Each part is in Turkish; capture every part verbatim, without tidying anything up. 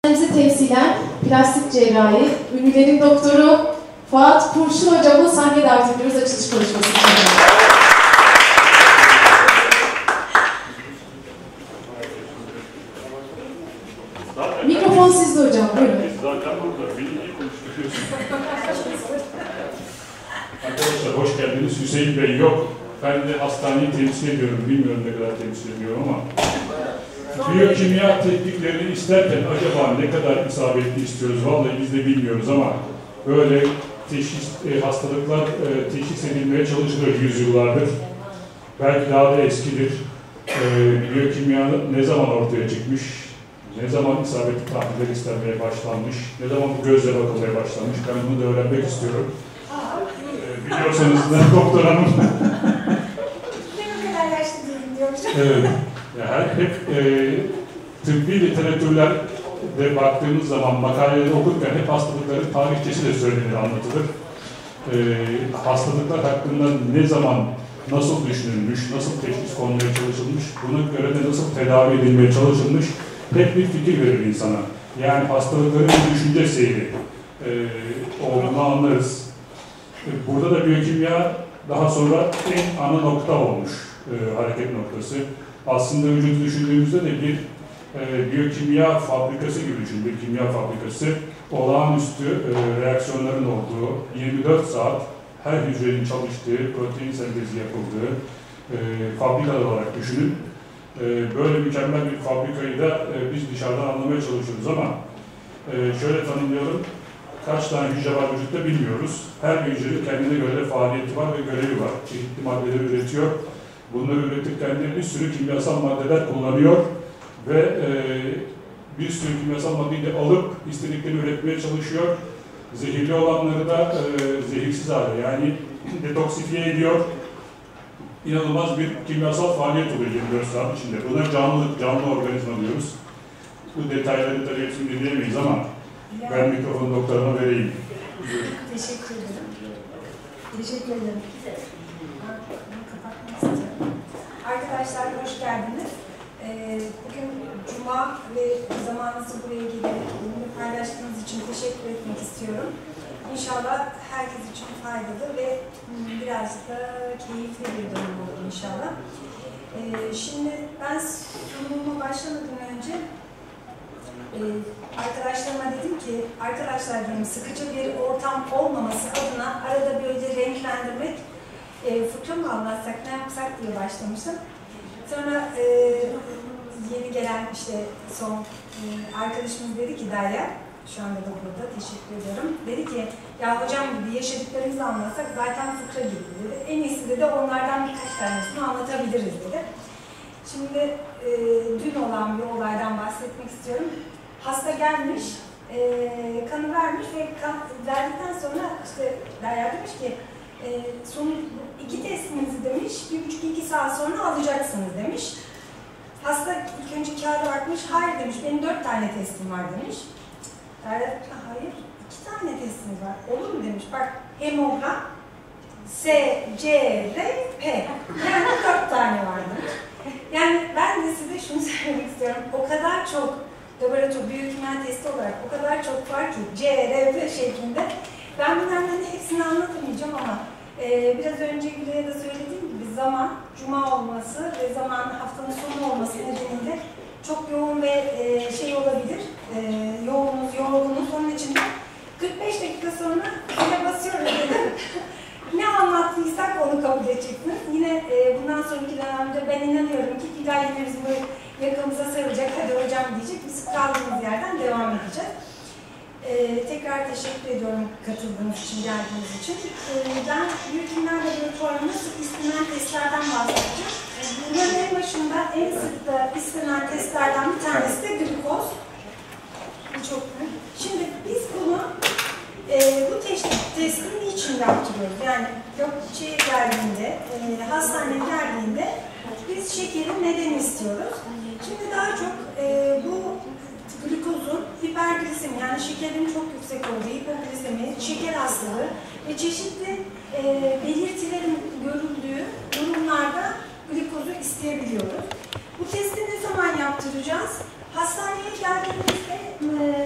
Bizi temsilen plastik cerrahi, ünlülerin doktoru Fuat Kurşun hocamı sahneye davet ediyoruz açılış konuşması için. Mikrofon sizde hocam, buyurun. Zaten burada, beni iyi konuşturuyorsunuz. Arkadaşlar hoş geldiniz. Hüseyin Bey yok. Ben de hastaneyi temsil ediyorum. Bilmiyorum ne kadar temsil ediyorum ama. Biyokimya tekniklerini isterken acaba ne kadar isabetli istiyoruz? Vallahi biz de bilmiyoruz ama böyle teşhis, e, hastalıklar e, teşhis edilmeye çalışılıyor yüzyıllardır. Belki daha da eskidir. E, biyokimya ne zaman ortaya çıkmış? Ne zaman isabetli tahliller istenmeye başlanmış? Ne zaman bu gözle bakılmaya başlanmış? Ben bunu da öğrenmek istiyorum. E, biliyorsanız ne doktor hanım? Ne kadar yaşlı değilim diyormuş. Evet. Yani hep e, tıbbi literatürlerde baktığımız zaman makaleleri okurken hep hastalıkların tarihçesi de söylenir, anlatılır. E, hastalıklar hakkında ne zaman, nasıl düşünülmüş, nasıl teşhis konmaya çalışılmış, buna göre de nasıl tedavi edilmeye çalışılmış, hep bir fikir verir insana. Yani hastalıkların bir düşünce seyri e, olduğunu anlarız. E, burada da biyokimya daha sonra en ana nokta olmuş, e, hareket noktası. Aslında vücudu düşündüğümüzde de bir e, biyokimya fabrikası gibi düşün, bir kimya fabrikası. Olağanüstü e, reaksiyonların olduğu, yirmi dört saat her hücrenin çalıştığı, protein sentezi yapıldığı e, fabrikalar olarak düşünün. E, böyle mükemmel bir fabrikayı da e, biz dışarıdan anlamaya çalışıyoruz ama e, şöyle tanımlayalım, kaç tane hücre var vücutta bilmiyoruz. Her bir hücrenin kendine göre de faaliyeti var ve görevi var. Çeşitli maddeleri üretiyor. Bunları üretirken de bir sürü kimyasal maddeler kullanıyor ve e, bir sürü kimyasal maddeyi de alıp istediklerini üretmeye çalışıyor. Zehirli olanları da e, zehirsiz hale, yani detoksifiye ediyor. İnanılmaz bir kimyasal faaliyet oluyor yirmi dört saat içinde. Buna canlı, canlı organizma diyoruz. Bu detayları tabii hepsini dinleyemeyiz ama ya, ben mikrofonu doktoruma vereyim. Teşekkür ederim. Teşekkür ederim. Arkadaşlar hoş geldiniz. Ee, bugün Cuma ve zamanınızı buraya gelip benimle paylaştığınız için teşekkür etmek istiyorum. İnşallah herkes için faydalı ve birazcık da keyifli bir dönem olur inşallah. Ee, şimdi ben sunumuma başlamadan önce e, arkadaşlarıma dedim ki, arkadaşlar dedim, sıkıcı bir ortam olmaması adına arada böyle renklendirmek, E, fıkra mı anlatsak, ne yapsak diye başlamıştım. Sonra e, yeni gelen işte son e, arkadaşımız dedi ki, Derya, şu anda da burada, teşekkür ediyorum. Dedi ki, ya hocam dedi, yaşadıklarımızı anlatsak zaten fıkra gibi dedi. En iyisi dedi, onlardan birkaç tanesini anlatabiliriz dedi. Şimdi e, dün olan bir olaydan bahsetmek istiyorum. Hasta gelmiş, e, kanı vermiş ve kan verdikten sonra işte Derya demiş ki, E, son iki testinizi demiş, bir buçuk iki saat sonra alacaksınız demiş. Hasta ilk önce kağıda bakmış, hayır demiş, benim dört tane testim var demiş. Derya, hayır, iki tane testiniz var, olur mu demiş, bak hemogram, S, C, R, P, yani dört tane var demiş. Yani ben de size şunu söylemek istiyorum, o kadar çok laboratuvar, biyokimya testi olarak o kadar çok var ki, C, R, P şeklinde. Ben bunların hepsini anlatamayacağım ama e, biraz önce Gülay'a da söylediğim gibi zaman, Cuma olması ve zaman haftanın sonu olması nedeniyle çok yoğun ve e, şey olabilir, e, yoğunuz, yorgunuz. Onun için de kırk beş dakika sonra yine basıyoruz dedim. Ne anlattıysak onu kabul edeceksiniz. Yine e, bundan sonraki dönemde ben inanıyorum ki Gülay yine bizim böyle yakamıza sarılacak, hadi hocam diyecek, biz kaldığımız yerden devam edeceğiz. Ee, tekrar teşekkür ediyorum katıldığınız için, geldiğiniz için. Ee, ben biyokimya laboratuvarında sık istenen testlerden bahsedeceğim. Bunların en başında en sık da istenen testlerden bir tanesi de glikoz. Bu çok büyük. Şimdi biz bunu, e, bu test, testi niçin yaptırıyoruz? Yani yok şey geldiğinde, e, hastaneye geldiğinde biz şekerin neden istiyoruz? Şimdi daha çok e, bu glikozun hiperglisemi, yani şekerin çok yüksek olduğu hipoglisemi, şeker hastalığı ve çeşitli e, belirtilerin görüldüğü durumlarda glikozu isteyebiliyoruz. Bu testi ne zaman yaptıracağız? Hastaneye geldiğimizde e,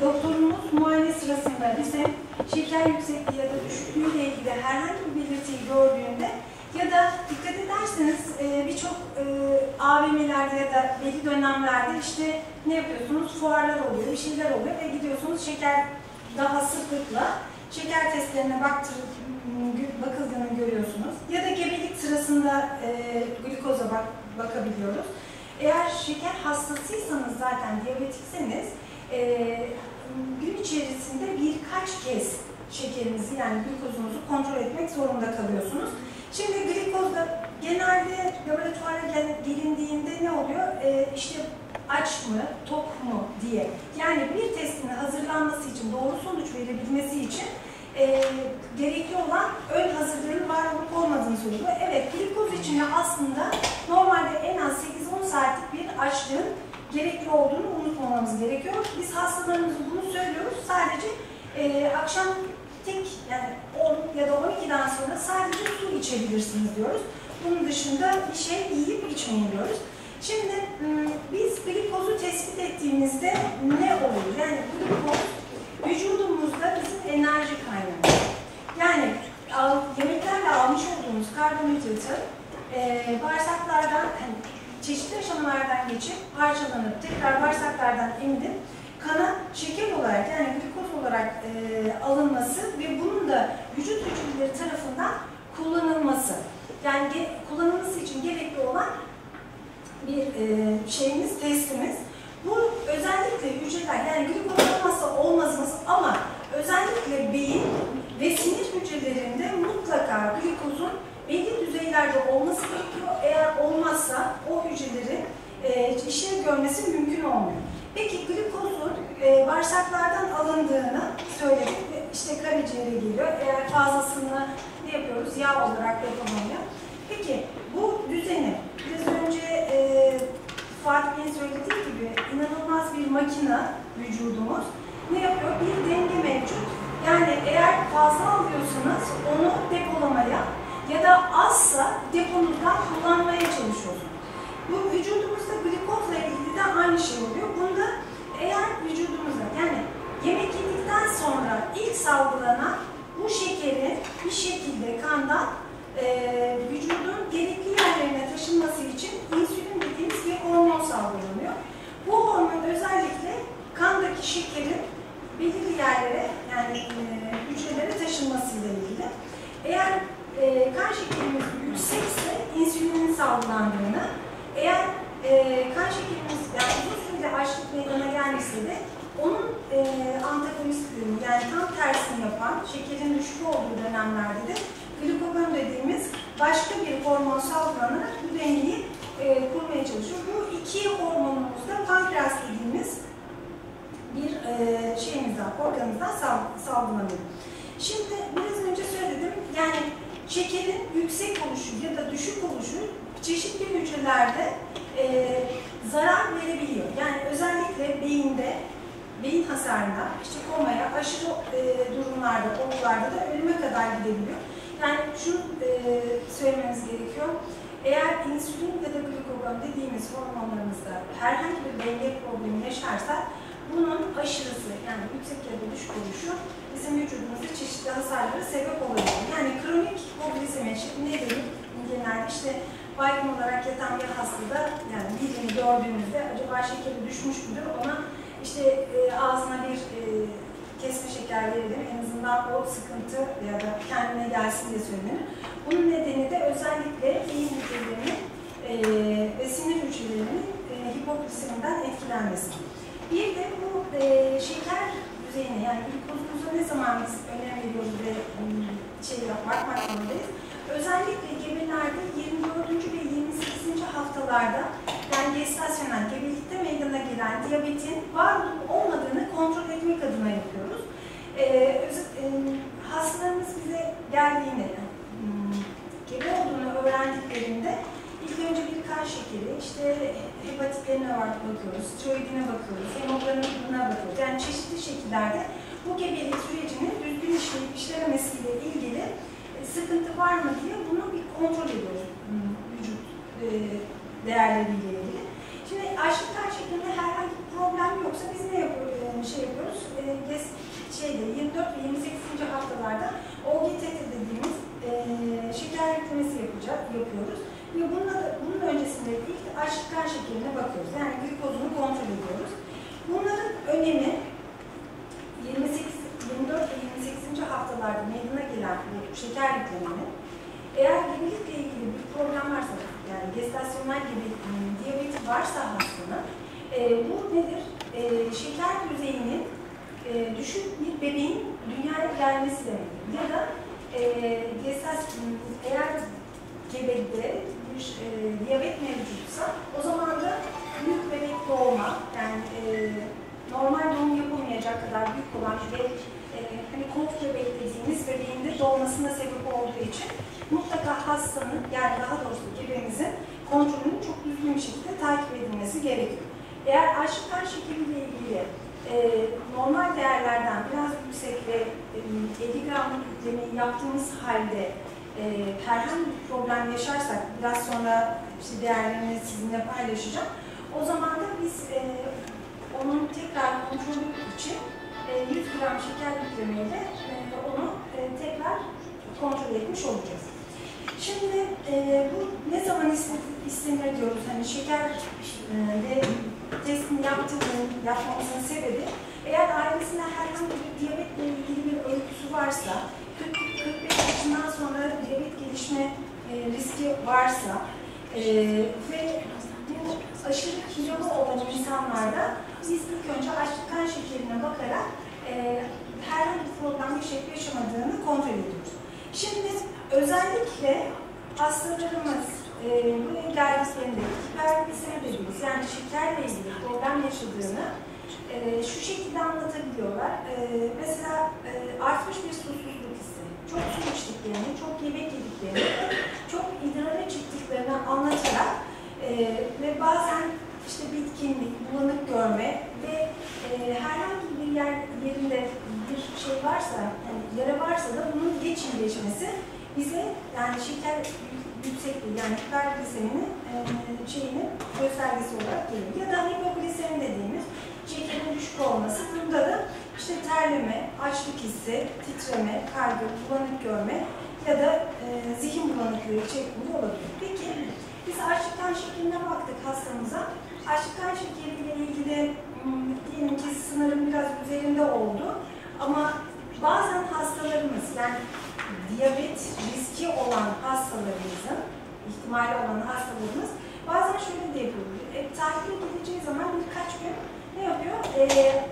doktorumuz muayene sırasında bize şeker yüksekliği ya da düşüklüğü ile ilgili herhangi bir belirtiyi gördüğünde ya da dikkat ederseniz e, birçok e, A V M'lerde ya da belli dönemlerde işte ne yapıyorsunuz? Fuarlar oluyor, bir şeyler oluyor ve gidiyorsunuz şeker daha sıklıkla şeker testlerine baktır, bakıldığını görüyorsunuz. Ya da gebelik sırasında e, glikoza bak, bakabiliyoruz. Eğer şeker hastasıysanız zaten diyabetikseniz e, gün içerisinde birkaç kez şekerinizi yani glikozunuzu kontrol etmek zorunda kalıyorsunuz. Şimdi glikozda genelde laboratuvara gelindiğinde ne oluyor? E, işte aç mı, tok mu diye. Yani bir testin hazırlanması için, doğru sonuç verebilmesi için e, gerekli olan ön hazırlığın var olup olmadığını söylüyor. Evet, glikoz için de aslında normalde en az sekiz on saatlik bir açlığın gerekli olduğunu unutmamamız gerekiyor. Biz hastalarımıza bunu söylüyoruz. Sadece e, akşam tek yani on ya da on ikiden sonra sadece su içebilirsiniz diyoruz. Bunun dışında bir şey yiyip içmeyin diyoruz. Şimdi biz glikozu tespit ettiğimizde ne olur? Yani glikoz vücudumuzda bizim enerji kaynağımız. Yani yemeklerle almış olduğumuz karbonhidratı e, bağırsaklardan, yani çeşitli aşamalardan geçip parçalanıp tekrar bağırsaklardan emilip kana şeker olarak yani glikoz olarak e, alınması ve bunun da vücut hücreleri tarafından kullanılması. Yani kullanılması için gerekli olan bir e, şeyimiz, testimiz. Bu özellikle hücreler, yani glikoz olmazsa olmazımız ama özellikle beyin ve sinir hücrelerinde mutlaka glikozun belli düzeylerde olması gerekiyor. Eğer olmazsa o hücreleri e, işlev görmesi mümkün olmuyor. Peki glikozun e, bağırsaklardan alındığını söyledik. İşte karaciğere geliyor. Eğer fazlasını ne yapıyoruz? Yağ olarak yapamıyor. Peki bu düzeni biraz önce e, Fatih Bey'in söylediği gibi inanılmaz bir makine vücudumuz. Ne yapıyor? Bir denge mevcut. Yani eğer fazla alıyorsanız onu depolamaya ya da azsa deponuzdan kullanmaya çalışıyorsunuz. Bu vücudumuzda glikozla ilgili de aynı şey oluyor. Bunda eğer vücudumuzda yani yemek yedikten sonra ilk salgılanan bu şekerin bir şekilde kandan e, vücudun gerekli yerlerine taşınması için insülin dediğimiz bir hormon salgılanıyor. Bu hormon özellikle kandaki şekerin belirli yerlere yani e, hücrelere taşınmasıyla ilgili. Eğer e, kan şekerimiz yüksekse insülinin salgılandığını, eğer e, kan şekerimiz yani uzun sürede açlık meydana gelmese de onun e, antagonistliğini yani tam tersini yapan şekerin düşük olduğu dönemlerde de glikogon dediğimiz başka bir hormon salgılanarak bu dengeyi e, kurmaya çalışıyor. Bu iki hormonumuzda pankreas dediğimiz bir e, şeyimizden, organımızdan sal, salgılanıyor. Şimdi biraz önce söyledim, yani şekerin yüksek oluşu ya da düşük oluşu çeşitli hücrelerde e, zarar verebiliyor. Yani özellikle beyinde, beyin hasarına, işte komaya, aşırı e, durumlarda, olgularda da ölüme kadar gidebiliyor. Yani şunu e, söylememiz gerekiyor. Eğer insülin ya da glikogon dediğimiz hormonlarımızda herhangi bir denge problemi yaşarsa bunun aşırısı yani yüksek ya da düşük oluşu bizim vücudumuzda çeşitli hasarlara sebep olabilir. Yani kronik hipoglisemi nedir? Genelde işte baygın olarak yatan bir hastada yani birini gördüğümüzde acaba şekeri düşmüş müdür? Ona işte e, ağzına bir e, kesme şeker verelim. En azından o sıkıntı ya da kendine gelsin diye söylenir. Bunun nedeni de özellikle beyin hücrelerinin e, ve sinir hücrelerinin e, hipogliseminden etkilenmesi. Bir de bu e, şeker düzeyine yani glikozumuza ne zaman biz önem veriyoruz ve şey bakmak zorundayız. Özellikle gebelerde yirmi dördüncü ve yirmi sekizinci haftalarda yani gestasyonel gebelikte meydana gelen diyabetin var olup olmadığını kontrol etmek adına yapıyoruz. Ee, e, hastalarımız bize geldiğinde yani, gebe olduğunu öğrendiklerinde ilk önce bir kan şekeri, işte hepatitlerine bakıyoruz, tiroidine bakıyoruz, hemoglobinine bakıyoruz. Yani çeşitli şekillerde bu gebelik sürecinin düzgün işleyip işlememesiyle ilgili sıkıntı var mı diye bunu bir kontrol ediyoruz vücut e, değerleriyle ilgili. Şimdi açlık kan şeklinde herhangi bir problem yoksa biz ne yapıyoruz? Şey yapıyoruz, e, şeyde yirmi dört ve yirmi sekizinci haftalarda O G T T dediğimiz e, şeker yüklemesi yapacak, yapıyoruz. Ve bununla, bunun öncesinde ilk açlık kan şekerine bakıyoruz. Yani glikozunu kontrol ediyoruz. Bunların önemi yirmi sekiz, yirmi dört ve yirmi sekizinci haftalarda meydana gelen bu şeker yüklemenin eğer gebelikle ilgili bir problem varsa, yani gestasyonel gibi diyabeti varsa hastanın, e, bu nedir? E, şeker düzeyinin e, düşük bir bebeğin dünyaya gelmesi demektir. Ya da e, gestasyon, eğer gebede bir e, diyabet mevcutsa, o zaman da büyük bebek doğma, yani e, normal doğum yapılmayacak kadar büyük olan ve e, hani kolt bebeği dediğimiz bebeğin de doğmasına sebep olduğu için mutlaka hastanın, yani daha doğrusu gebemizin kontrolünün çok düzgün bir şekilde takip edilmesi gerekiyor. Eğer açlık kan şekeriyle ilgili e, normal değerlerden biraz yüksek ve e, elli gramlık yüklemeyi yaptığımız halde e, herhangi bir problem yaşarsak, biraz sonra işte değerlerini sizinle paylaşacağım. O zaman da biz e, onun tekrar kontrolü için e, yüz gram şeker yüklemeyle e, onu e, tekrar kontrol etmiş olacağız. Şimdi e, bu ne zaman istenir diyoruz, hani şeker e, ve testini yaptığının, yapmamızın sebebi, eğer ailesinde herhangi bir diyabetle ilgili bir öyküsü varsa, kırk kırk beş yaşından sonra diyabet gelişme e, riski varsa e, ve bu aşırı kilolu olan insanlarda biz ilk önce açlık kan şekerine bakarak e, herhangi bir problem yaşayıp yaşamadığını kontrol ediyoruz. Şimdi özellikle hastalarımız e, buraya geldiklerinde hiperglisemi dediğimiz, yani şekerle ilgili problem yaşadığını e, şu şekilde anlatabiliyorlar. E, mesela e, artmış bir susuzluk hissi, çok su içtiklerini, çok yemek yediklerini, çok idrara çıktıklarını anlatarak e, ve bazen işte bitkinlik, bulanık görme ve e, herhangi bir yer yerinde bir şey varsa, yani yara varsa da bunun geç iyileşmesi bize, yani şeker yüksekliği, yani hipergliseminin e, şeyinin göstergesi olarak geliyor. Ya da hipoglisemi dediğimiz şekerin düşük olması, bunda da işte terleme, açlık hissi, titreme, kaygı, bulanık görme ya da e, zihin bulanıklığı şeklinde olabilir. Peki biz açlık kan şekerine baktık hastamıza. Açlık kan şekeriyle ilgili diyelim ki sınırın biraz üzerinde oldu ama bazen hastalarımız, yani diyabet riski olan hastalarımızın, ihtimali olan hastalarımız bazen şöyle de yapıyor. E, takibe gideceği zaman birkaç gün ne yapıyor? E,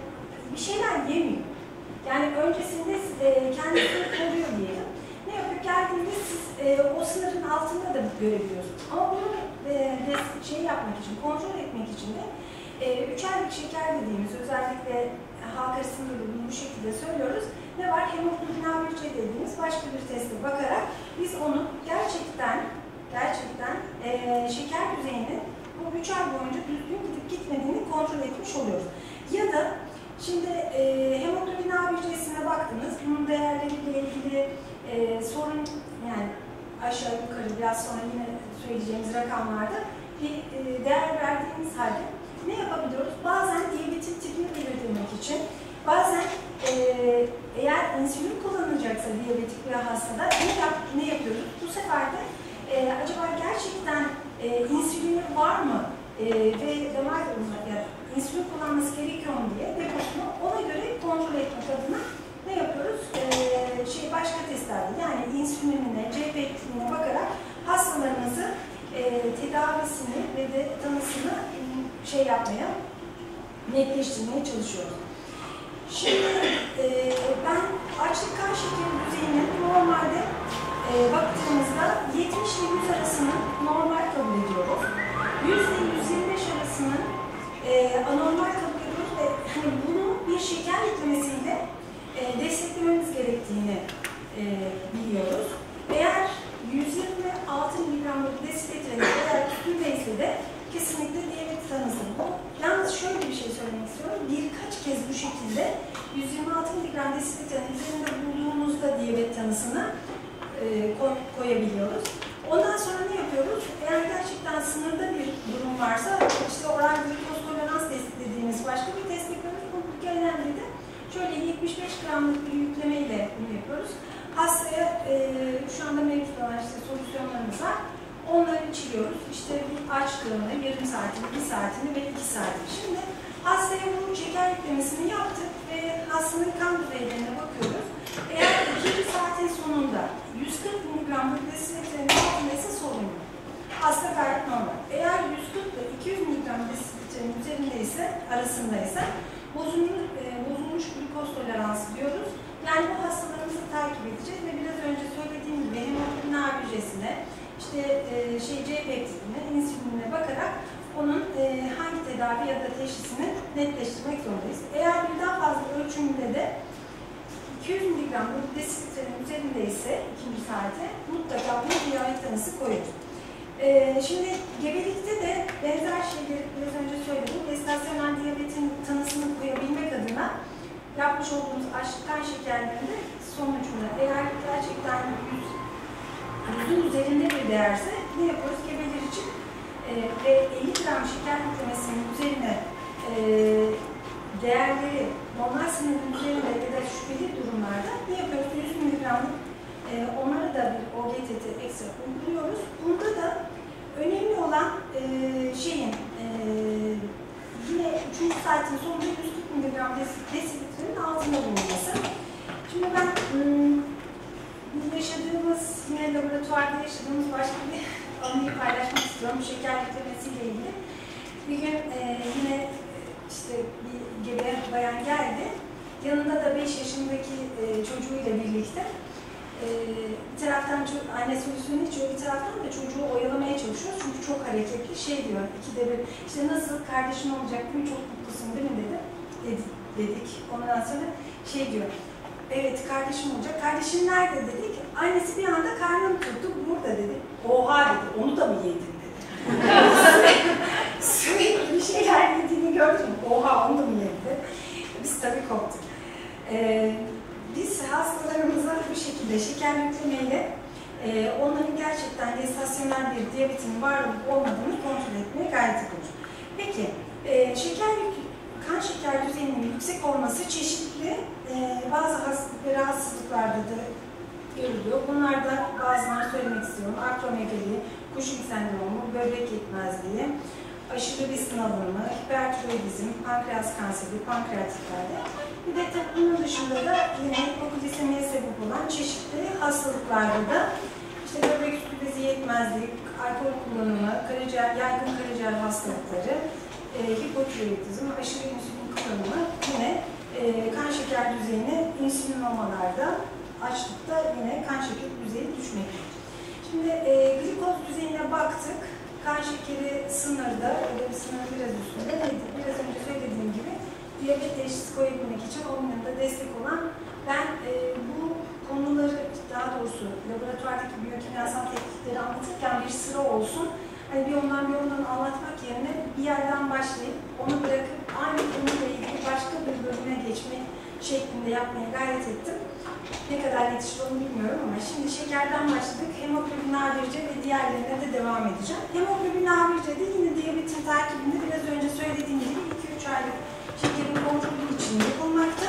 bir şeyler yemiyor. Yani öncesinde e, kendisini koruyor diyelim. Ne yapıyor? Geldiğinde siz e, o sınırın altında da görebiliyorsunuz. Ama bunu e, de, şey yapmak için, kontrol etmek için de e, üç aylık şeker dediğimiz, özellikle halk arasında da bunu bu şekilde söylüyoruz. Ne var? Hemoglobin A bir C dediğimiz başka bir teste bakarak biz onun gerçekten gerçekten e, şeker düzeyinin bu üç ay boyunca düzgün gidip gitmediğini kontrol etmiş oluyoruz. Ya da şimdi e, hemoglobin A bir C'sine baktınız, bunun değerleriyle ilgili e, sorun, yani aşağı yukarı biraz sonra yine söyleyeceğimiz rakamlarda bir e, değer verdiğimiz halde ne yapabiliyoruz? Bazen diyabetin tipini belirlemek için, bazen e, eğer insülin kullanılacaksa diyabetik bir hastada ne, yap, ne yapıyoruz? Bu sefer de e, acaba gerçekten e, insülini var mı e, ve damar yolunda yani insülin kullanması gerekiyor mu diye deposunu ona göre kontrol etmek adına ne yapıyoruz? E, şey başka testlerde, yani insülinine, C P T'ine bakarak hastalarımızı e, tedavisini ve de tanısını şey yapmaya, netleştirmeye çalışıyoruz. Şimdi e, ben açlık kan şekeri düzeyini normalde e, baktığımızda yetmiş ile yüz arasını normal kabul ediyoruz. yüz ile yüz yirmi beş arasını e, anormal kabul ediyoruz ve hani bunu bir şeker yüklemesiyle e, desteklememiz gerektiğini e, biliyoruz. Eğer yüz yirmi altı miligramlık desiletrenin eğer üstündeyse de kesinlikle diyabet tanısı. Yalnız şöyle bir şey söylemek istiyorum. Birkaç kez bu şekilde yüz yirmi altı miligram desiletrenin üzerinde bulduğumuzda diyabet tanısını e, koy, koyabiliyoruz. Ondan sonra ne yapıyoruz? Eğer gerçekten sınırda bir durum varsa işte oral glikoz tolerans testi dediğimiz başka bir test yapıyoruz. Bu önemli de Şöyle yetmiş beş gramlık bir yükleme ile bunu yapıyoruz. Hastaya e, şu anda mevcut olan işte solüsyonlarımız var. Onları içiriyoruz. İşte bir açlığını, yarım saatini, bir saatini ve iki saatini. Şimdi hastaya bu şeker yüklemesini yaptık ve hastanın kan düzeylerine bakıyoruz. Eğer ikinci saatin sonunda yüz kırk miligram desilitrenin altındaysa sorun yok. Hasta gayet normal. Eğer yüz kırk ile iki yüz miligram desilitrenin üzerindeyse, arasındaysa bozulmuş, e, bozulmuş glikoz toleransı diyoruz. Yani bu hastalarımızı takip edeceğiz ve biraz önce söylediğim gibi hemoglobin A hücresine, işte e, şey C peptidine, insülinine bakarak onun e, hangi tedavi ya da teşhisini netleştirmek zorundayız. Eğer birden fazla ölçümünde de iki yüz miligram desilitrenin üzerindeyse ikinci saate mutlaka bir diyabet tanısı koyuyoruz. Ee, şimdi gebelikte de benzer şeyleri biraz önce söyledim. Gestasyonel diyabetin tanısını koyabilmek adına yapmış olduğumuz kan şekerlerinde sonucunda eğer gerçekten yüzün üzerinde bir değerse ne yapıyoruz? Gebeler için e, ve elli gram şeker yüklemesinin üzerine e, değerleri normal sınırın üzerinde ya da şüpheli durumlarda ne yapıyoruz? yüz miligramlık e, onlara da bir O G T T ekstra uyguluyoruz. Bunda da önemli olan e, şeyin e, yine üçüncü saatin sonunda yüz kırk miligram desilitrenin altında bulunması. Şimdi ben ım, yaşadığımız, yine laboratuvarda yaşadığımız başka bir anıyı paylaşmak istiyorum. Şeker yüklemesiyle ilgili. Bir gün e, yine işte bir gebe bayan geldi. Yanında da beş yaşındaki e, çocuğuyla birlikte. Ee, bir taraftan anne solüsyonu içiyor, bir taraftan da çocuğu oyalamaya çalışıyor çünkü çok hareketli. Şey diyor, ikide bir, işte nasıl kardeşin olacak değil mi, çok mutlusun değil mi dedi. dedi dedik. Ondan sonra şey diyor, evet kardeşim olacak. Kardeşin nerede dedik. Annesi bir anda karnım tuttu, burada dedi. Oha dedi, onu da mı yedin dedi. Sürekli bir şeyler yediğini gördüm. Oha, onu da mı yedi? Biz tabii korktuk. Ee, Biz hastalarımıza bu şekilde şeker yüklemeyle e, onların gerçekten gestasyonel bir diyabetin var olup olmadığını kontrol etmeye gayret ediyoruz. Peki, e, şeker kan şeker düzeyinin yüksek olması çeşitli e, bazı hastalık, rahatsızlıklarda da görülüyor. Bunlarda bazılarını söylemek istiyorum. Akromegali, Cushing sendromu, böbrek yetmezliği, aşırı besin alımı, hipertiroidizm, pankreas kanseri, pankreatitlerde. Bir de tabii bunun dışında da yine hipoglisemiye sebep olan çeşitli hastalıklarda da işte böbrek üstü bezi yetmezliği, alkol kullanımı, karaciğer, yaygın karaciğer hastalıkları, e, hipotiroidizm, aşırı insülin kullanımı yine e, kan şeker düzeyini insülinemalarda, açlıkta yine kan şeker düzeyi düşmektedir. Şimdi e, glikoz düzeyine baktık. Kan şekeri sınırda, öyle bir sınır biraz üstünde. Biraz önce söylediğim gibi diyabet teşhisi koyabilmek için onun yanında destek olan, ben e, bu konuları, daha doğrusu laboratuvardaki biyokimyasal teknikleri anlatırken bir sıra olsun, hani bir ondan bir ondan anlatmak yerine bir yerden başlayıp onu bırakıp aynı konuyla ilgili başka bir bölüme geçmek şeklinde yapmaya gayret ettim. Ne kadar yetişir onu bilmiyorum ama şimdi şekerden başladık. Hemoglobin A bir C ve diğerlerine de devam edeceğim. Hemoglobin A bir C'de yine diyabetin takibinde biraz önce söylediğim gibi iki üç aylık şekerin kontrolü için yapılmakta.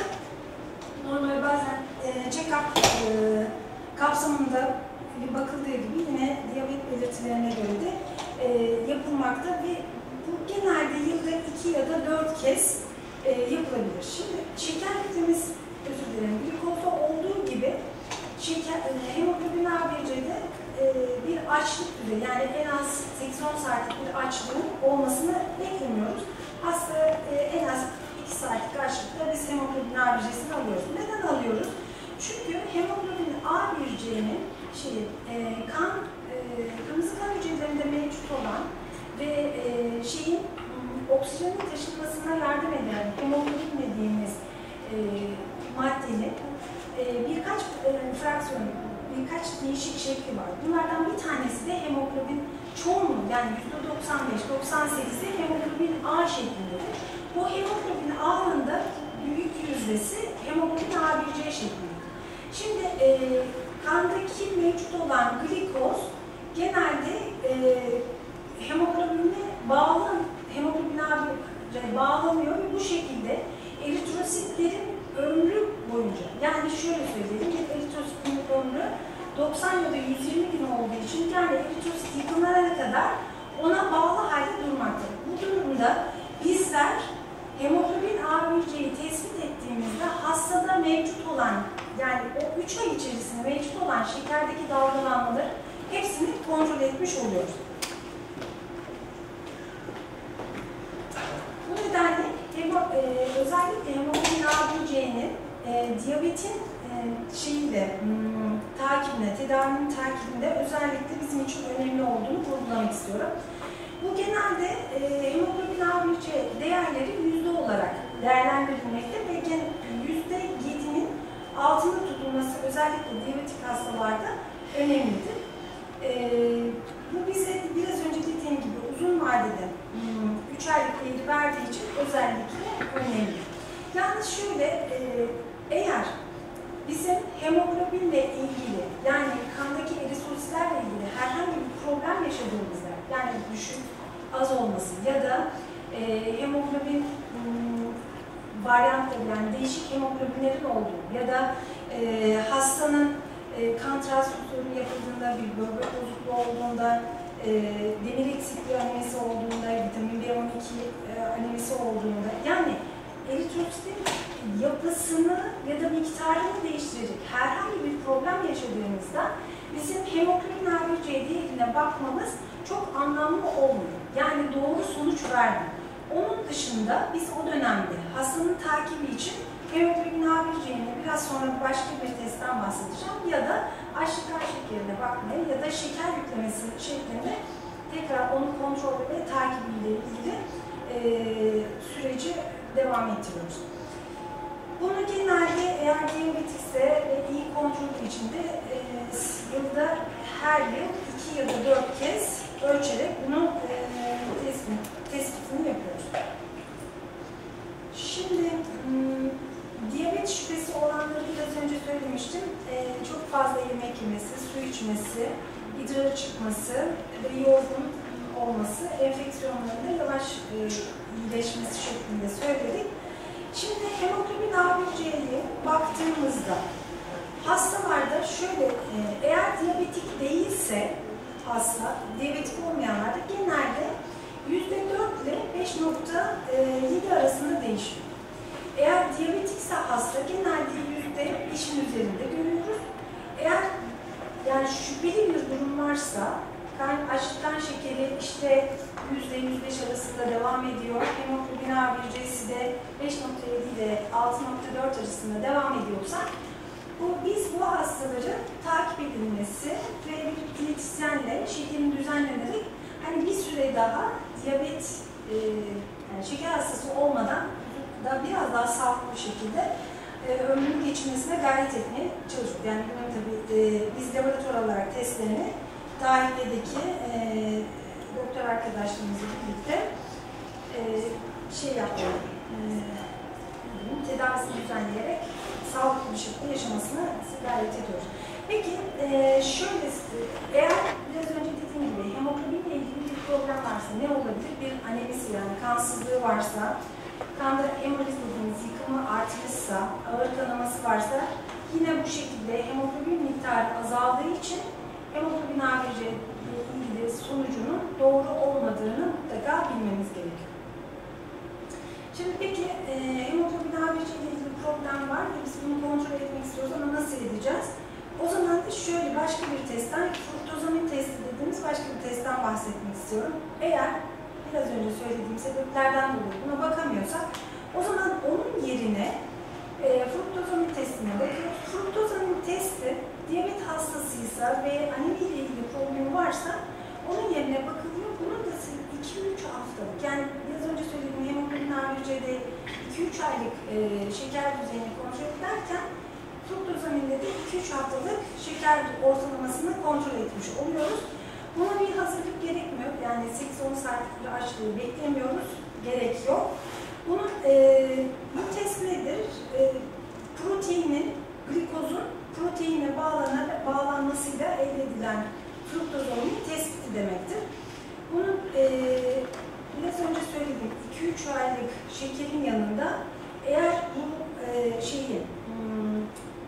Normal bazen e, check-up e, kapsamında bir bakıldığı gibi yine diyabet belirtilerine göre de e, yapılmakta ve bu genelde yılda iki ya da dört kez e, yapılabilir. Şimdi şeker yüklemesi, özür dilerim, glikozda olduğu gibi şeker, e, hemoglobin A bir C'de e, bir açlık düzeyi, yani en az sekiz on saatlik bir açlığın olmasını beklemiyoruz. Hasta e, en az iki saatlik açlıkta biz hemoglobin A bir C'sini alıyoruz. Neden alıyoruz? Çünkü hemoglobin A bir C'nin şey, e, kan, e, kırmızı kan hücrelerinde mevcut olan ve e, şeyin oksijenin taşınmasına yardım eden hemoglobin dediğimiz e, maddenin e, birkaç e, fraksiyon, birkaç değişik şekli var. Bunlardan bir tanesi de hemoglobin çoğunluğu, yani yüzde doksan beş doksan sekizi hemoglobin A şeklindedir. Bu hemoglobin A'nın da büyük yüzdesi hemoglobin A bir C şeklindedir. Şimdi e, kandaki mevcut olan glikoz genelde e, hemoglobinle bağlı, hemoglobin A bir C bağlanıyor ve bu şekilde eritrositlerin ölme Yani şöyle söyleyelim, bir eritrositin ömrü doksan ya da yüz yirmi gün olduğu için yani eritrosit yıkılana kadar ona bağlı halde durmaktadır. Bu durumda bizler hemoglobin A bir C'yi tespit ettiğimizde hastada mevcut olan, yani o üç ay içerisinde mevcut olan şekerdeki dalgalanmaları hepsini kontrol etmiş oluyoruz. Bu nedenle hemo, e, özellikle hemoglobin A bir C'nin e, diyabetin e, şeyiyle, hmm, takibine, tedavinin takibinde özellikle bizim için önemli olduğunu vurgulamak istiyorum. Bu genelde e, hemoglobin A bir C değerleri yüzde olarak değerlendirilmekte ve yüzde yedinin altında tutulması özellikle diyabetik hastalarda önemlidir. E, bu bize biraz önce dediğim gibi uzun vadede üç hmm, aylık veri verdiği için özellikle önemli. Yalnız şöyle, e, eğer bizim hemoglobinle ilgili, yani kandaki eritrositlerle ilgili herhangi bir problem yaşadığımızda, yani düşük, az olması ya da e, hemoglobin m, varyantları, yani değişik hemoglobinlerin olduğu ya da e, hastanın e, kan transfüzyonu yapıldığında, bir böbrek bozukluğu olduğunda, e, demir eksikliği anemisi olduğunda, vitamin B on iki e, anemisi olduğunda, yani eritrositin yapısını ya da miktarını değiştirecek herhangi bir problem yaşadığımızda bizim hemoglobin A bir C değerine bakmamız çok anlamlı olmuyor. Yani doğru sonuç vermiyor. Onun dışında biz o dönemde hastanın takibi için hemoglobin A bir C'ni biraz sonra başka bir testten bahsedeceğim ya da açlık kan şekerine bakmaya ya da şeker yüklemesi şeklinde tekrar onu kontrol ve takibiyle ilgili e, süreci devam ettiriyoruz. Bunu genelde eğer diyabetikse ve iyi kontrol içinde e, yılda her yıl iki ya da dört kez ölçerek bunu e, tespit, tespitini yapıyoruz. Şimdi m, diyabet şüphesi olanları biraz önce söylemiştim. E, çok fazla yemek yemesi, su içmesi, idrarı çıkması ve yorgun olması, enfeksiyonların da yavaş e, iyileşmesi şeklinde söyledik. Şimdi hemoglobin A bir C'ye baktığımızda hastalarda şöyle, e, eğer diyabetik değilse hasta, diyabetik olmayanlarda genelde yüzde dört ile beş nokta yedi arasında değişiyor. Eğer diyabetikse hasta genelde yüzde beşin üzerinde görüyoruz. Eğer yani şüpheli bir durum varsa, kan, açlık kan şekeri işte yüzde yüz beş arasında devam ediyor. Hemoglobin A bir C'si de beş nokta yedi ile altı nokta dört arasında devam ediyorsa, bu, biz bu hastaların takip edilmesi ve bir diyetisyenle şekerin düzenlenerek hani bir süre daha diyabet, e, yani şeker hastası olmadan da biraz daha sağlıklı bir şekilde e, ömrünün geçirmesine gayret etmeye çalışıyoruz. Yani bunun tabii e, biz laboratuvar olarak testlerini dahiledeki e, doktor arkadaşlarımızla birlikte e, şey yapıyoruz, e, tedavisini düzenleyerek sağlıklı bir şekilde yaşamasını gayret ediyoruz. Peki e, şöyle, eğer biraz önce dediğim gibi hemoglobinle ilgili bir problem varsa ne olabilir? Bir anemisi, yani kansızlığı varsa, kanda hemoliz dediğimiz yıkımı artmışsa, ağır kanaması varsa yine bu şekilde hemoglobin miktarı azaldığı için hemoglobin A bir C ile ilgili sonucunun doğru olmadığını mutlaka bilmemiz gerekiyor. Şimdi peki e, hemoglobin A bir C ile ilgili problem var ve biz bunu kontrol etmek istiyoruz ama nasıl edeceğiz? O zaman da şöyle başka bir testten, fruktozamin testi dediğimiz başka bir testten bahsetmek istiyorum. Eğer biraz önce söylediğim sebeplerden dolayı buna bakamıyorsak, o zaman onun yerine e, fruktozamin testine bakıyoruz. Fruktozamin testi diyabet hastasıysa ve anemi ile ilgili problemi varsa onun yerine bakılıyor. Bunun da iki üç haftalık, yani biraz önce söylediğim hemoglobin A bir C'de iki üç aylık e, şeker düzeyini kontrol ederken fruktozaminde de iki üç haftalık şeker ortalamasını kontrol etmiş oluyoruz. Buna bir hazırlık gerekmiyor. Yani sekiz on saatlik bir açlığı beklemiyoruz. Gerek yok. Bunun e, bu test nedir? E, proteinin, glikozun proteine bağlanan, bağlanmasıyla elde edilen fruktozamin tespiti demektir. Bunun e, biraz önce söylediğim iki üç aylık şekerin yanında eğer bu e, şeyi, hmm,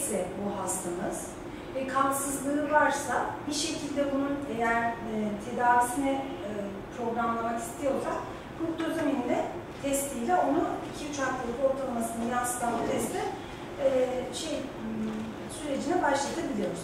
obezse bu hastamız ve kansızlığı varsa bir şekilde bunun eğer e, tedavisini e, programlamak istiyorsak fruktozaminde testiyle onu iki üç haftalık ortalamasını yansıtan bu testte e, şey sürecine başlatabiliyoruz.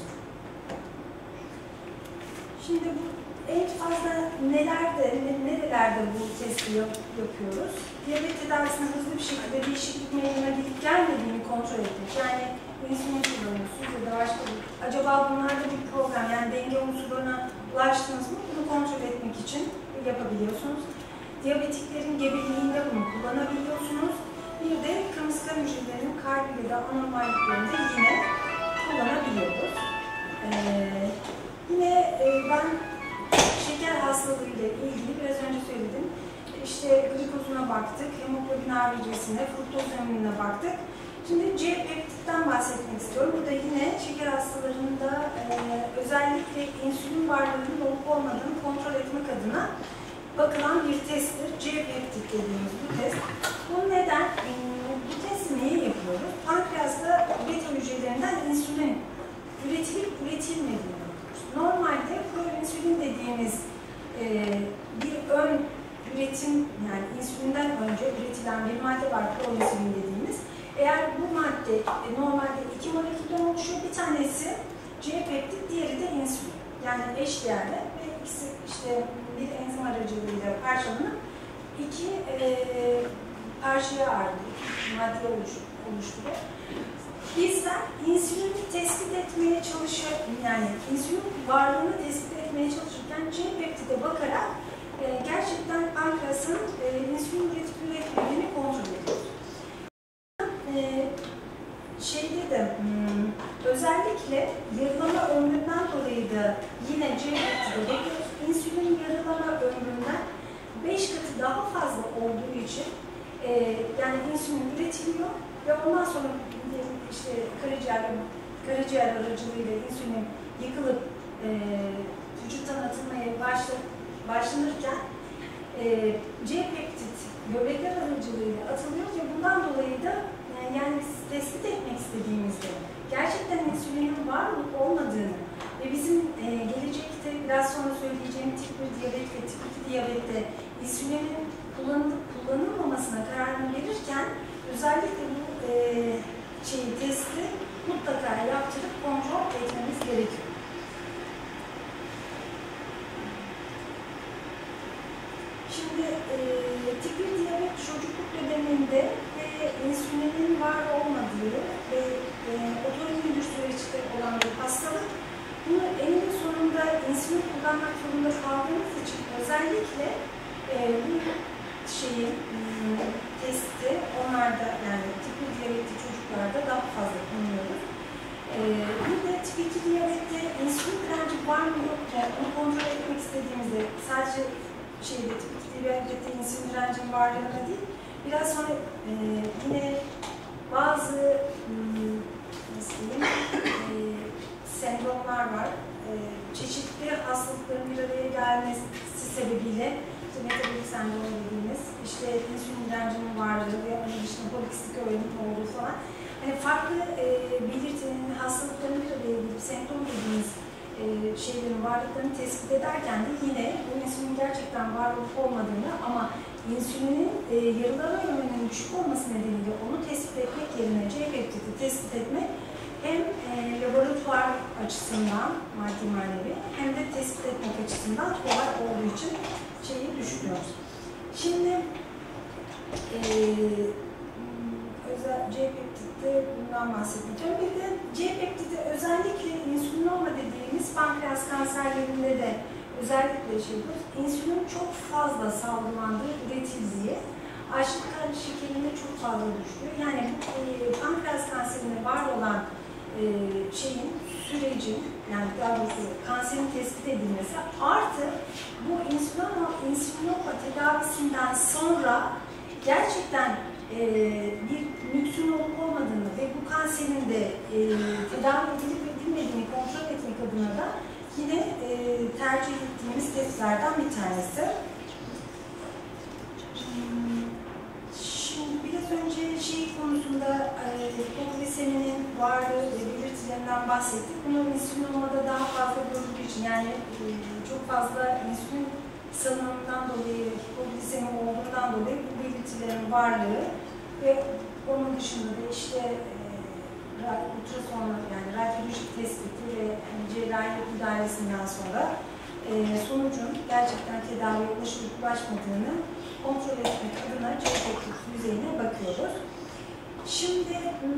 Şimdi bu en fazla nelerde, nerelerde bu testi yap, yapıyoruz? Diyabet tedavisine hızlı bir şekilde değişiklik meydana gelip gelmediğini kontrol etmek. Yani insülin kullanıyorsunuz ya da başka bir, acaba bunlarda bir problem, yani denge unsurlarına ulaştınız mı? Bunu kontrol etmek için yapabiliyorsunuz. Diyabetiklerin gebeliğinde bunu kullanabiliyorsunuz. Bir de kırmızı kan hücrelerinin kalp ya da anormalliklerinde yine kullanabiliyoruz. Ee, yine e, ben şeker hastalığıyla ilgili biraz önce söyledim. İşte glikozuna baktık, hemoglobin A hücresine, fruktozamine baktık. Şimdi C peptitten bahsetmek istiyorum. Bu da yine şeker hastalarında e, özellikle insülin varlığının olup olmadığını kontrol etmek adına bakılan bir testtir. C peptit dediğimiz bu test. Bu neden? Bu testi niye yapıyoruz? Pankreasta beta hücrelerinden insülin üretilip üretilmediğini bakıyoruz. Normalde proinsülin dediğimiz e, bir ön üretim, yani insülinden önce üretilen bir madde var, proinsülin dediğimiz. Eğer bu madde e, normalde iki molekülden oluşuyor, bir tanesi C peptit, diğeri de insülin. Yani eşdeğerli ve ikisi işte bir enzim aracılığıyla parçalanıp iki e, parçaya ayrılıyor, madde oluşturuyor. Bizler insülini tespit etmeye çalışır, yani insülin varlığını tespit etmeye çalışırken C peptide bakarak e, gerçekten pankreasın e, insülin üretip üretmediğini kontrol ediyoruz. E, şeyde de hmm, özellikle yarılama ömründen dolayı da yine C peptide bakıyoruz. İnsülin yarılama ömründen beş katı daha fazla olduğu için e, yani insülin üretiliyor ve ondan sonra işte karaciğer, karaciğer aracılığıyla insülin yıkılıp e, vücuttan atılmaya başla, başlanırken e, C peptit böbrekler aracılığıyla atılıyor ve bundan dolayı da e, yani tespit etmek istediğimizde gerçekten insülinin var olup olmadığını ve bizim e, gelecekte biraz sonra söyleyeceğim tip bir diyabet ve tip iki diyabette insülinin kullanılıp kullanılmamasına kararını verirken özellikle bu e, şeyi, testi mutlaka yaptırıp kontrol etmemiz gerekiyor. Şimdi e, tip bir diyabet çocukluk döneminde ve insülinin var olmadığı ve e, otoimmün bir süreçte olan bir hastalık. Bunu eninde sonunda insülin kullanmak zorunda kaldığımız için özellikle e, bu şeyin e, testi onlarda, yani tip bir diyabetli çocuklarda daha fazla kullanıyoruz. E, bir de tip iki diyabette insülin direnci var mı yok mu onu kontrol etmek istediğimizde sadece şeyde tip iki diyabette insülin direncinin varlığına değil, biraz sonra e, yine bazı hmm, nasıl diyeyim, e, sendromlar var. E, çeşitli hastalıkların bir araya gelmesi sebebiyle işte metabolik sendrom dediğimiz, işte insülin direncinin varlığı ve onun dışında polikistik öğrenim olduğu falan. Hani farklı e, belirtinin, hastalıkların bir araya gelip semptom dediğimiz e, şeylerin varlıklarını tespit ederken de yine bu insülinin gerçekten var olup olmadığını ama insülinin e, yarılama ömrünün düşük olması nedeniyle onu tespit etmek yerine C peptidi tespit etmek hem e, laboratuvar açısından maddi manevi hem de tespit etmek açısından kolay olduğu için şeyi düşünüyoruz. Şimdi e, özel C peptide bundan bahsedeceğim. Bir de C peptide özellikle insülin olma dediğimiz pankreas kanserlerinde de özellikle şey yapıyoruz. İnsülin çok fazla salgılandığı, üretildiği, açlık kan şekerinde çok fazla düşüyor. Yani e, pankreas kanserinde var olan e, şeyin, sürecin, yani daha doğrusu kanserin tespit edilmesi artı bu insülinoma tedavisinden sonra gerçekten e, bir nüksün olup olmadığını ve bu kanserin de e, tedavi edilip edilmediğini kontrol etmek adına da yine e, tercih ettiğimiz testlerden bir tanesi. Şimdi biraz önce şey konusunda hipogliseminin varlığı ve belirtilerinden bahsettik. Bunun insülin olmada daha fazla görüldüğü için, yani e, çok fazla insülin salınımından dolayı, hipoglisemi olduğundan dolayı bu belirtilerin varlığı ve onun dışında da işte e, ultrason, yani radyolojik tespiti ve yani cerrahi müdahalesinden sonra e, sonucun gerçekten tedaviye ulaşılıp ulaşmadığını kontrol etmek adına C peptit yüzeyine bakıyoruz. Şimdi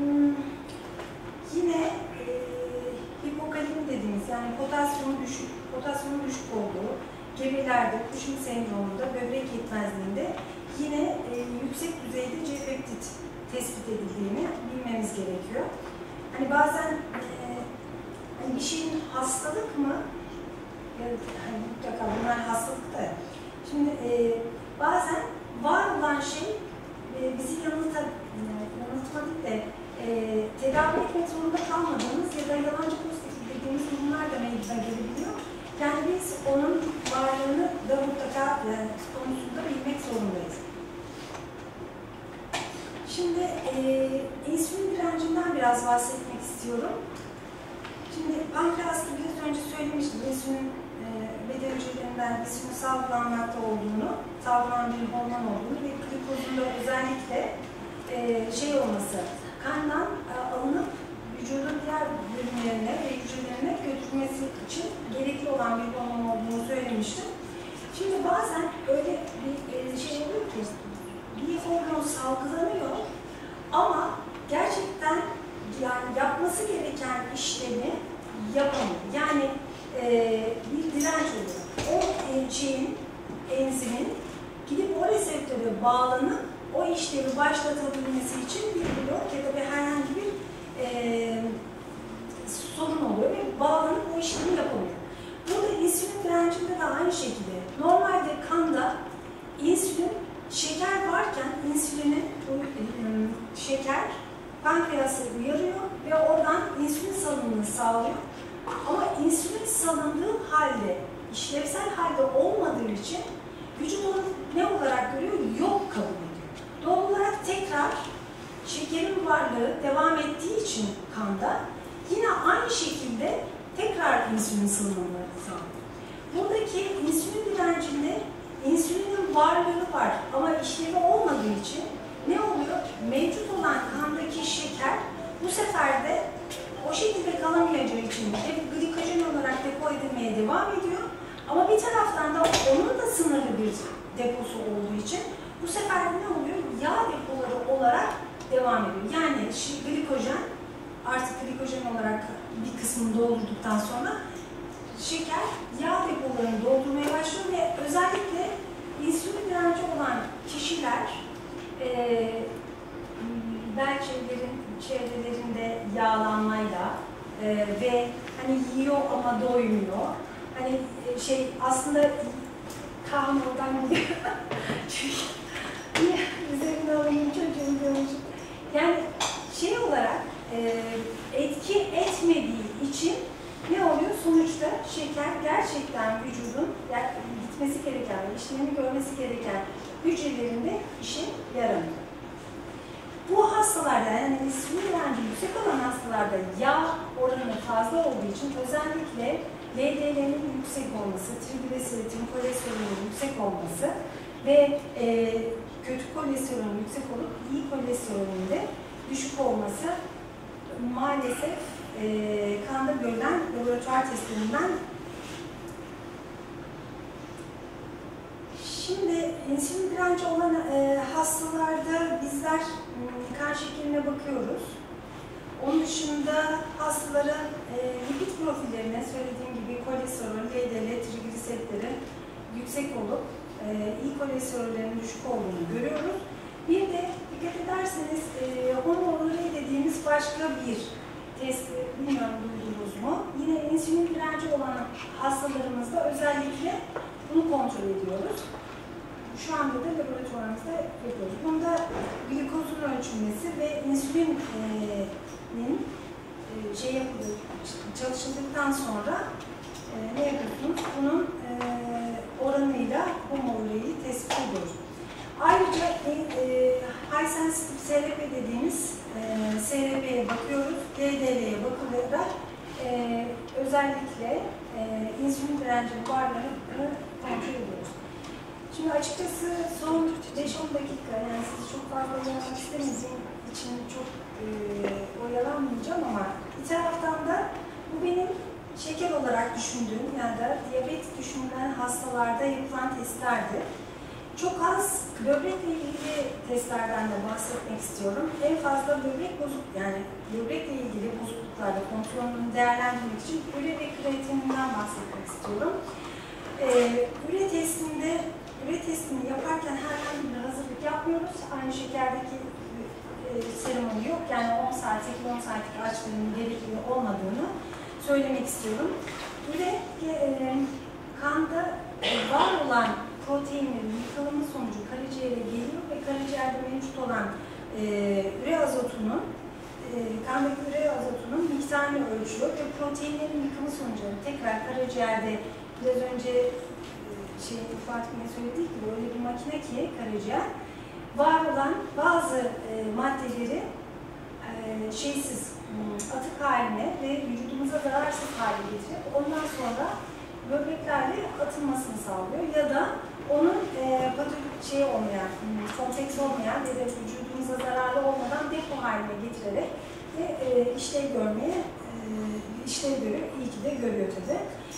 yine e, hipokalemi dediğimiz, yani potasyumun düşük, potasyumun düşük olduğu gebelerde, Cushing sendromunda, böbrek yetmezliğinde yine e, yüksek düzeyde C peptit tespit edildiğini bilmemiz gerekiyor. Hani bazen e, hani bir şeyin hastalık mı? Yani mutlaka bunlar hastalık da. Şimdi e, bazen var olan şey e, bizi yanılta, yanıltmadık da e, tedavi etmek zorunda kalmadığımız ya da yalancı pozitif dediğimiz durumlar da meydana gelebiliyor. Yani biz onun varlığını da mutlaka yani, konusunda bilmek zorundayız. Şimdi e, insülin direncinden biraz bahsetmek istiyorum. Şimdi pankreasta biraz önce söylemiştim, insülin e, beden hücrelerinden insülin salgılanmakta olduğunu, salgılanan bir hormon olduğunu ve glikozun da özellikle e, şey olması, kandan e, alınıp vücudun diğer bölümlerine ve hücrelerine götürmesi için gerekli olan bir hormon olduğunu söylemiştim. Şimdi bazen öyle bir e, şey oluyor ki, bir hormon salgılanıyor ama gerçekten yani yapması gereken işlemi yapamıyor. Yani e, bir direnç oluyor. O e, şeyin, enzimin gidip o reseptöre bağlanıp o işlemi başlatabilmesi için bir blok ya da bir herhangi bir e, sorun oluyor ve bağlanıp o işlemi yapamıyor. Burada insülin direncinde de aynı şekilde. Normalde kanda insülin, şeker varken insülinin şeker pankreası uyarıyor ve oradan insülin salınımını sağlıyor. Ama insülin salındığı halde, işlevsel halde olmadığı için vücut onu ne olarak görüyor? Yok kabul ediyor. Doğal olarak tekrar şekerin varlığı devam ettiği için kanda yine aynı şekilde tekrar insülin salınımını sağlıyor. Buradaki insülin direncinde insülinin varlığı var ama işlevi olmadığı için ne oluyor? Mevcut olan kandaki şeker bu sefer de o şekilde kalamayacağı için hep glikojen olarak depo edilmeye devam ediyor. Ama bir taraftan da onun da sınırlı bir deposu olduğu için bu sefer de ne oluyor? Yağ depoları olarak devam ediyor. Yani glikojen artık glikojen olarak bir kısmını doldurduktan sonra şeker yağ depolarını doldurmaya başlıyor ve özellikle insülin direnci olan kişiler e, bel çevrelerinin çevrelerinde yağlanmayla e, ve hani yiyor ama doymuyor. Hani e, şey aslında kan oradan gidiyor. Çünkü üzerine alayım çocuğum diyormuşum. Yani şey olarak e, etki etmediği için ne oluyor? Sonuçta şeker gerçekten vücudun yani gitmesi gereken, işlemi görmesi gereken hücrelerinde işe yaramıyor. Bu hastalarda, yani insülin direnci yüksek olan hastalarda yağ oranı fazla olduğu için özellikle L D L'nin yüksek olması, trigliseridin, kolesterolün yüksek olması ve e, kötü kolesterolün yüksek olup iyi kolesterolün de düşük olması maalesef e, kanda görülen laboratuvar testlerinden. Şimdi insülin direnci olan e, hastalarda bizler m, kan şekerine bakıyoruz. Onun dışında hastaların e, lipid profillerine söylediğim gibi kolesterol, L D L, trigliseritlerin yüksek olup e, iyi kolesterollerin düşük olduğunu görüyoruz. Bir de dikkat ederseniz e, homooluri dediğimiz başka bir test, bilmiyorum duydunuz mu? Yine insülin direnci olan hastalarımızda özellikle bunu kontrol ediyoruz. Şu anda da laboratuvarımızda yapıyoruz. Bunda glikozun ölçülmesi ve insülinin e, şey yapılıyor, çalışıldıktan sonra e, ne yapıyorsunuz? Bunun e, oranıyla homooluriyi tespit ediyoruz. Ayrıca e, high sensitive S R P dediğimiz e, S R P'ye bakıyoruz. G D L'ye bakılarak e, özellikle e, insülin direncinin varlığını kontrol ediyoruz. Şimdi açıkçası son beş on dakika, yani sizi çok fazla oyalamak istemediğim için çok e, oyalanmayacağım ama bir taraftan da bu benim şeker olarak düşündüğüm ya da diyabet düşünülen hastalarda yapılan testlerdi. Çok az böbrekle ilgili testlerden de bahsetmek istiyorum. En fazla böbrek bozuk, yani böbrekle ilgili bozukluklarda kontrolünü değerlendirmek için üre ve kreatininden bahsetmek istiyorum. Ee, üre testinde, üre testini yaparken herhangi bir hazırlık yapmıyoruz. Aynı şekerdeki e, seremoni yok. Yani on saatlik, on saatlik açlığının gerekli olmadığını söylemek istiyorum. Üre e, kanda var olan proteinlerin yıkılımı sonucu karaciğere geliyor ve karaciğerde mevcut olan e, üre azotunun, e, kandaki üre azotunun miktarını ölçüyor ve proteinlerin yıkımı sonucu tekrar karaciğerde biraz önce e, şey Fatih'e söylediği gibi öyle bir makine ki karaciğer var olan bazı e, maddeleri e, şeysiz atık haline ve vücudumuza zararsız hale getirip ondan sonra böbreklerle atılmasını sağlıyor ya da onun e, patolojik şey olmayan, kompleks olmayan ya da vücudumuza zararlı olmadan depo haline getirerek ve e, işlev görmeye e, işlev görüyor, iyi ki de görüyor tabii.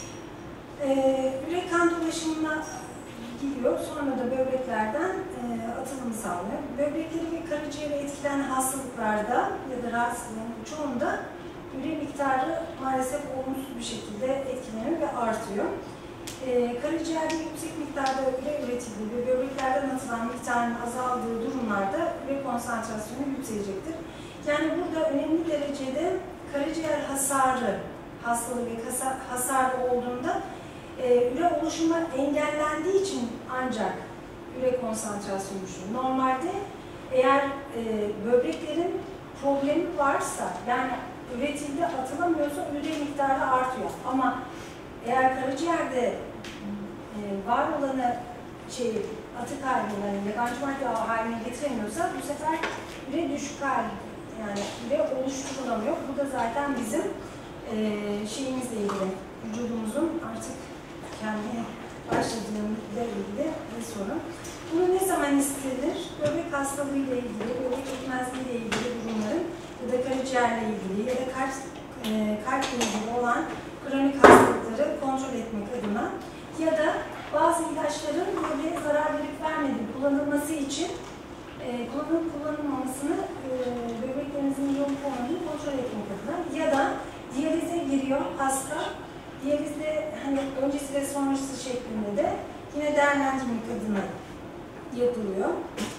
E, üre kan dolaşımına gidiyor, sonra da böbreklerden e, atılımı sağlıyor. Böbrekleri ve karaciğeri etkileyen hastalıklarda ya da rahatsızlığın çoğunda üre miktarı maalesef olumsuz bir şekilde etkileniyor ve artıyor. Ee, karaciğerde yüksek miktarda üre üretildiği ve böbreklerden atılan miktarın azaldığı durumlarda üre konsantrasyonu yükselecektir. Yani burada önemli derecede karaciğer hasarı, hastalığı ve hasarı olduğunda e, üre oluşumu engellendiği için ancak üre konsantrasyonu düşüyor. Normalde eğer e, böbreklerin problemi varsa, yani üretildi atılamıyorsa üre miktarı artıyor. Ama eğer karaciğerde e, var olanı şey, atık haline, yabancı madde haline getiremiyorsa bu sefer üre düşük hali, yani üre oluşturulamıyor. Bu da zaten bizim e, şeyimizle ilgili, vücudumuzun artık kendi başladığıyla ilgili bir sorun. Bunu ne zaman hissedilir? Böbrek hastalığıyla ilgili, böbrek yetmezliğiyle ilgili durumların ya da karaciğerle ilgili ya da kalp, e, kalple ilgili olan kronik hastalıkları kontrol etmek adına ya da bazı ilaçların böbreğe zarar verip vermediği kullanılması için e, kullanılıp kullanılmamasını e, böbreklerinizin iyi olup olmadığını kontrol etmek adına ya da diyalize giriyor hasta, diyalizde hani öncesi ve sonrası şeklinde de yine değerlendirmek adına yapılıyor.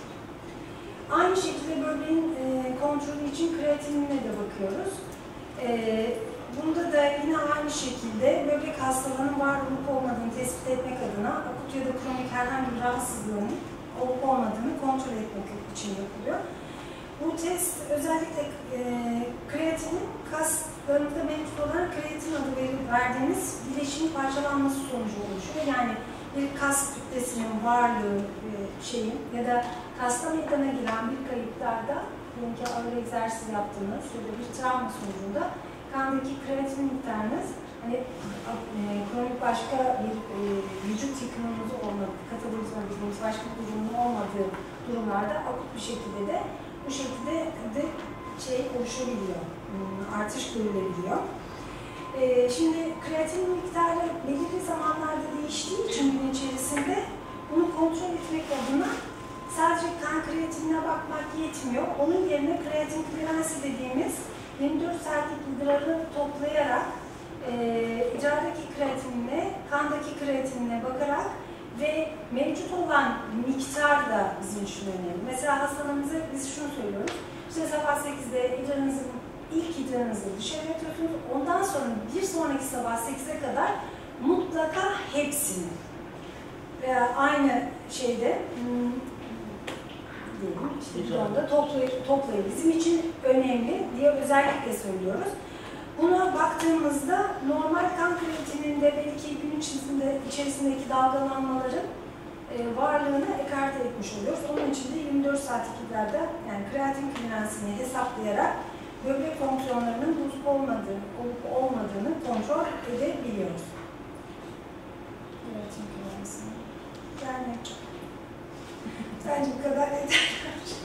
Aynı şekilde böbreğin e, kontrolü için kreatinine de bakıyoruz. E, bunda da yine aynı şekilde böbrek hastalığının var olup olmadığını tespit etmek adına akut ya da kronik herhangi bir rahatsızlığın olup olmadığını kontrol etmek için yapılıyor. Bu test özellikle e, kreatinin kaslarında mevcut olan kreatin adı verdiğimiz bileşiğin parçalanması sonucu oluşuyor. Yani bir kas kütlesinin varlığı e, şeyin ya da kasta meydana gelen bir kayıplarda, diyelim ki ağır egzersiz yaptığınız ya da bir travma sonucunda kandaki kreatin miktarınız hani e, kronik başka bir e, vücut yıkımımız olmadığı, katabolizma dediğimiz başka bir durumun olmadığı durumlarda akut bir şekilde de bu şekilde de şey oluşabiliyor, artış görülebiliyor. Ee, şimdi kreatin miktarı belirli zamanlarda değiştiği için gün içerisinde bunu kontrol etmek adına sadece kan kreatinine bakmak yetmiyor. Onun yerine kreatin kliransi dediğimiz yirmi dört saatlik idrarı toplayarak e, idradaki kreatinine, kandaki kreatinine bakarak ve mevcut olan miktar da bizim için önemli. Mesela hastalarımıza biz şunu söylüyoruz. İşte sabah sekizde idrarınızın ilk idrarınızı dışarı atıyorsunuz. Ondan sonra bir sonraki sabah sekize kadar mutlaka hepsini veya aynı şeyde hmm, diyelim işte bidonda toplayın, toplayın. Bizim için önemli diye özellikle söylüyoruz. Buna baktığımızda normal kan kreatininde belki gün içerisinde, içerisindeki dalgalanmaların e, varlığını ekarte etmiş oluyoruz. Onun için de yirmi dört saatlik idrarda yani kreatin klinansini hesaplayarak böbrek fonksiyonlarının bozuk olmadığı, olup olmadığını kontrol edebiliyoruz. Evet, çünkü yani bence bu kadar yeter.